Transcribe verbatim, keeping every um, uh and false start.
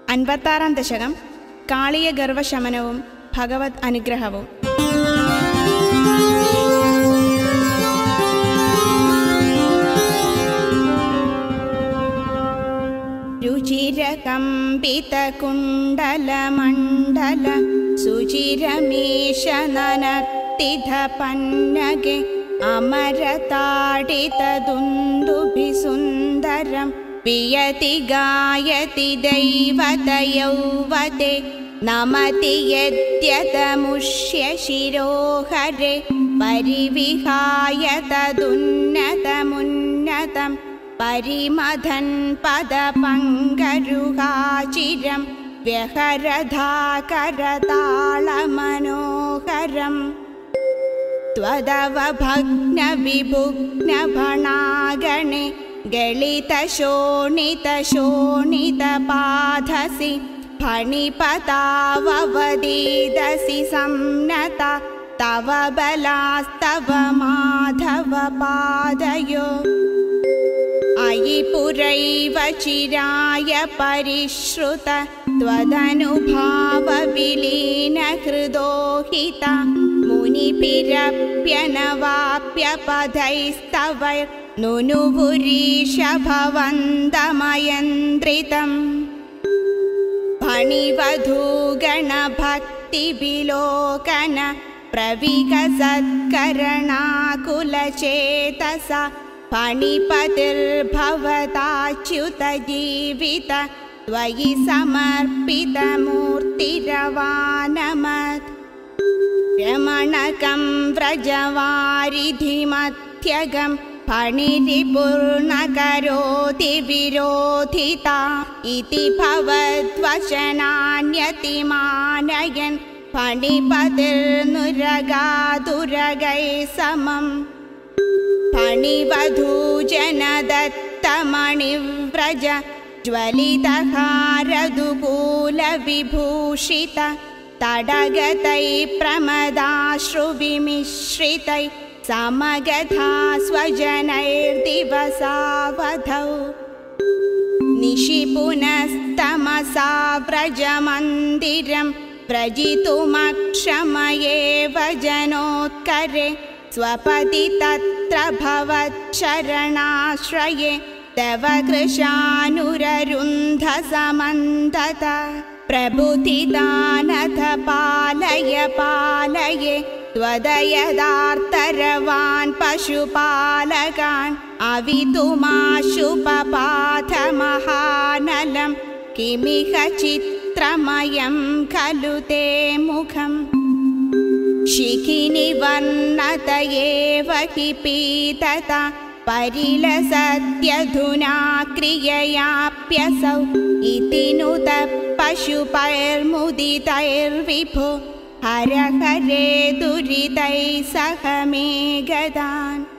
അൻപത്താറാം ദശകം കാളിയ ഗർവശമനവും ഭഗവത് അനുഗ്രഹവും. രുചിരകമ്പിതകുണ്ടലമണ്ഡല സുചിരമേശനനർത്തിധപന്നഗെ അമരതാടിതദുന്ദുഭിസുന്ദരം പിയതി ഗായതി ദൈവതയൗവതേ നമതി യദ്യതമുഷ്യ ശിരോഹരേ പരിവിഹായ തദുന്നതമുന്നതം പരിമഥൻ പദപങ്കരുഹാചിരം വ്യഹരധാകരതാളമനോഹരം ത്വദവഭഗ്നവിഭുഗ്നഭണാഗണേ ഗളിതശോണിതശോണിതപാധസി ഫണിപതാവവദീദസി സംനത തവ ബലാസ്തവ മാധവ പാദയോ അയി പുരൈവ ചിരായ പരിശ്രുത ത്വദനുഭാവ വിലീന ഹൃദോഹിത മുനിഭിരപ്യനവാപ്യ പദൈസ്തവൈർ നുനുപുരീഷഭവന്തമയന്ത്രിതം ഫണിവധൂഗണഭക്തിവിലോകന പ്രവികസത്കരണാകുലചേതസ ഫണിപതിർഭവതാച്യുത ജീവിത ത്വയി സമർപ്പിതമൂർത്തിരവാനമത് രമണകം വ്രജവാരിധിമധ്യഗം ഫണിരിപൂർണകരോതി വിരോധിത ഇതി ഭവദ്വചനാന്യതിമാനയൻ ഫണിപതിർനുരഗാതുരഗൈ സമം ഫണിവധൂജനദത്തമണിവ്രജ ജ്വലിതഹാരദുകൂലവിഭൂഷിത തടഗതൈ പ്രമദാശ്രുവിമിശ്രിതൈ സമഗധാ സ്വജനൈർദിവസാവധൗ നിശിപുനസ്തമസാ വ്രജമന്ദിരം വ്രജിതുമക്ഷമയേവ ജനോത്കരെ സ്വപതി തത്ര ഭവച്ചരണാശ്രയേ തവ കൃശാനുരരുന്ധ സമന്തത പ്രബുദ്ധിദാനധ പാലയ പാലയേ ത്വദയദാർത്തരവാൻ പശുപാലകാൻ അവിതുമാശുപപാഥമഹാനലം കിമിഹ ചിത്രമയം ഖലു തേ മുഖം ശിഖിനി വർണ്ണതയേവ ഹി പീതത പരിലസത്യധുനാ ക്രിയയാപ്യസൗ ഇതി നുത പശുപൈർമുദിതൈർവിഭോ ഹര ഹരേ ദുരിതൈ സഹ മേ ഗദാൻ.